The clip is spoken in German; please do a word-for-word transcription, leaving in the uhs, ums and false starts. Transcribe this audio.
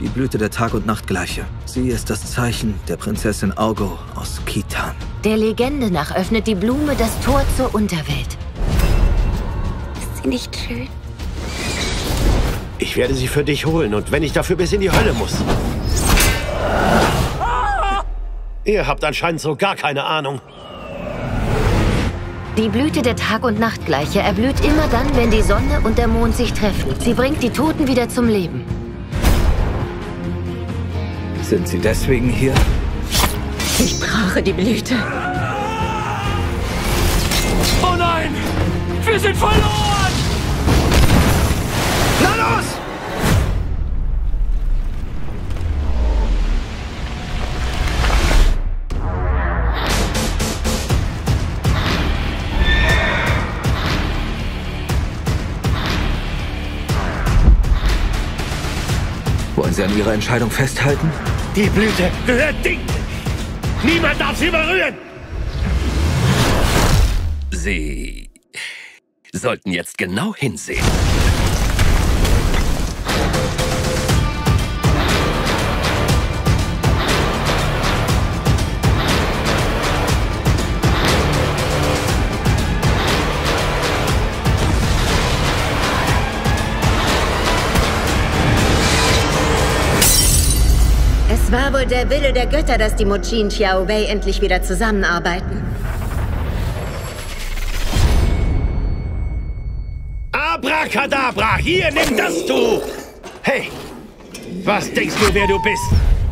Die Blüte der Tag- und Nachtgleiche. Sie ist das Zeichen der Prinzessin Augo aus Khitan. Der Legende nach öffnet die Blume das Tor zur Unterwelt. Ist sie nicht schön? Ich werde sie für dich holen und wenn ich dafür bis in die Hölle muss. Ihr habt anscheinend so gar keine Ahnung. Die Blüte der Tag- und Nachtgleiche erblüht immer dann, wenn die Sonne und der Mond sich treffen. Sie bringt die Toten wieder zum Leben. Sind Sie deswegen hier? Ich brauche die Blüte. Oh nein! Wir sind verloren! Na los! Wollen Sie an Ihrer Entscheidung festhalten? Die Blüte gehört Ding! Niemand darf sie berühren! Sie sollten jetzt genau hinsehen. Es war wohl der Wille der Götter, dass die Mujin Xiao Wei endlich wieder zusammenarbeiten. Abracadabra, hier, nimm das, du! Hey, was denkst du, wer du bist?